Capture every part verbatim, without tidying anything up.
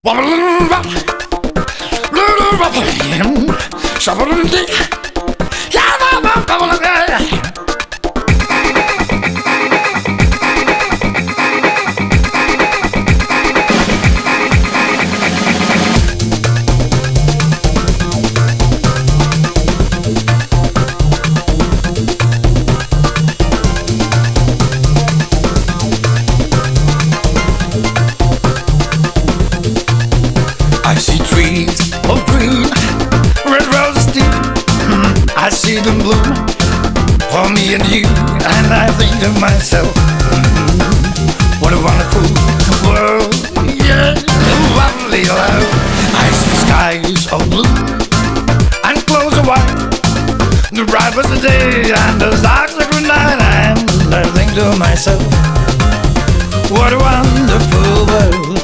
I see trees of green, red roses deep. I see them bloom for me and you, and I think to myself, what a wonderful world, yeah, lovely love. I see skies of blue and clouds of white. The bright was the day and the dark was the night, and I think to myself, what a wonderful world.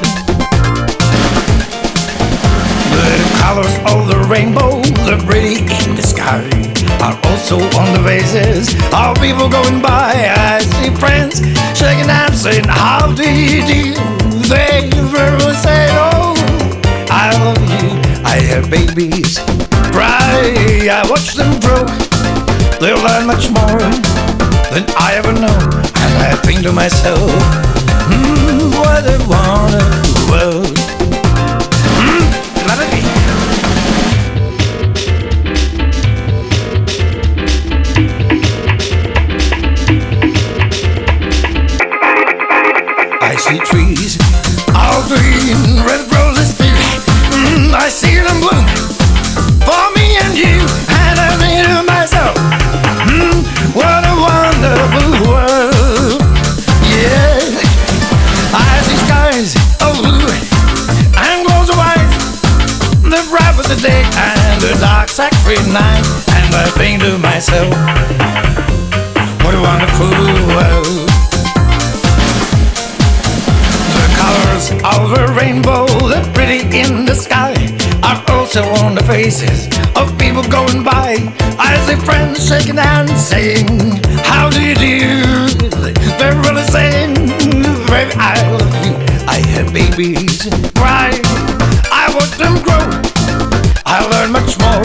The colors of the rainbow, the pretty in the sky, are also on the faces of people going by. I see friends shaking hands saying, how do you do? They will say, oh, I love you. I hear babies cry, I watch them grow. They'll learn much more than I ever know. And I think to myself, hmm, what a wonderful world. I see trees all green, red roses too. Mm, I see them bloom for me and you, and I think to myself, mm, what a wonderful world. Yeah, I see skies of blue and clouds of white. The bright was the day and the dark sacred night, and I think to myself, what a wonderful world. Of a rainbow, the pretty in the sky, are also on the faces of people going by. I see friends shaking hands saying, how do you do? They're really saying, baby, I love you. I hear babies cry, I watch them grow. I learn much more